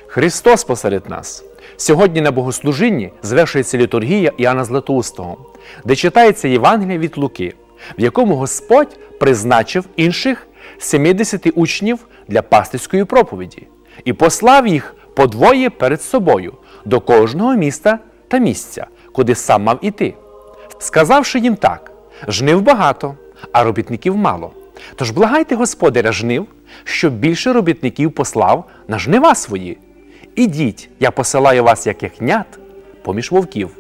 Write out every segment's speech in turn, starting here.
Христос посеред нас. Сьогодні на богослужінні звершується літургія Іоанна Златоустого, де читається Євангеліє від Луки, в якому Господь призначив інших 70 учнів для пастирської проповіді і послав їх по двоє перед собою до кожного міста та місця, куди сам мав іти, сказавши їм так: «Жнив багато, а робітників мало. Тож благайте Господаря жнив, щоб більше робітників послав на жнива свої. Ідіть, я посилаю вас, як ягнят, поміж вовків».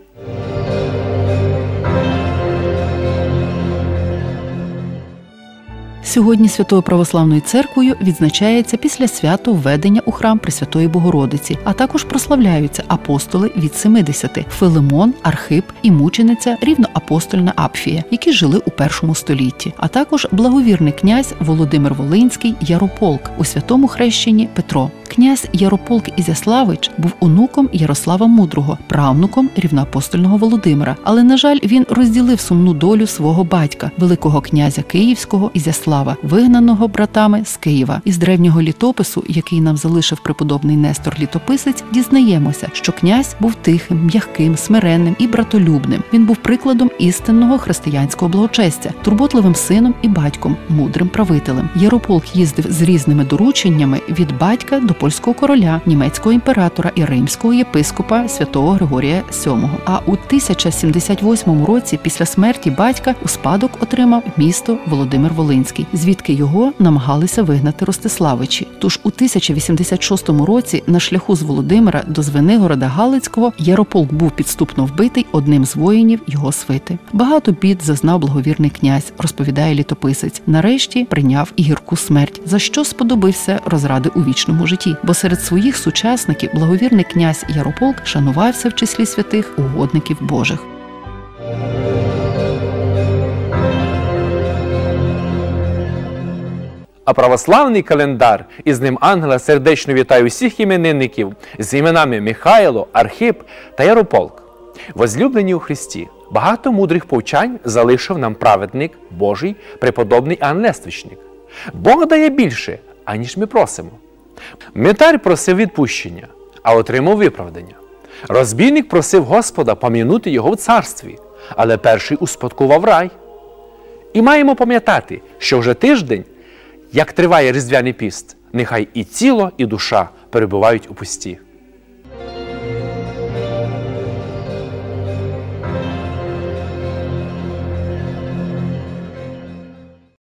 Сьогодні Святою Православною Церквою відзначається після свято введення у храм Пресвятої Богородиці, а також прославляються апостоли від 70 – Филимон, Архип і мучениця рівноапостольна Апфія, які жили у першому столітті, а також благовірний князь Володимир Волинський Ярополк, у святому хрещенні Петро. Князь Ярополк Ізяславич був онуком Ярослава Мудрого, правнуком рівноапостольного Володимира, але, на жаль, він розділив сумну долю свого батька, великого князя Київського Ізяслава, вигнаного братами з Києва. Із древнього літопису, який нам залишив преподобний Нестор Літописець, дізнаємося, що князь був тихим, м'яким, смиренним і братолюбним. Він був прикладом істинного християнського благочестя, турботливим сином і батьком, мудрим правителем. Ярополк їздив з різними дорученнями від батька до польського короля, німецького імператора і римського єпископа святого Григорія VII. А у 1078 році після смерті батька у спадок отримав місто Володимир Волинський, звідки його намагалися вигнати Ростиславичі. Тож у 1086 році на шляху з Володимира до Звенигорода Галицького Ярополк був підступно вбитий одним з воїнів його свити. Багато бід зазнав благовірний князь, розповідає літописець. Нарешті прийняв і гірку смерть, за що сподобився розради у вічному житті. Бо серед своїх сучасників благовірний князь Ярополк шанувався в числі святих угодників Божих. А православний календар, із ним ангела сердечно вітає усіх іменинників з іменами Михайло, Архип та Ярополк. Возлюблені у Христі, багато мудрих повчань залишив нам праведник Божий, преподобний Іоанн Лествичник. Бог дає більше, аніж ми просимо. Митар просив відпущення, а отримав виправдання. Розбійник просив Господа пом'янути його в царстві, але перший успадкував рай. І маємо пам'ятати, що вже тиждень, як триває Різдвяний піст, нехай і тіло, і душа перебувають у пусті.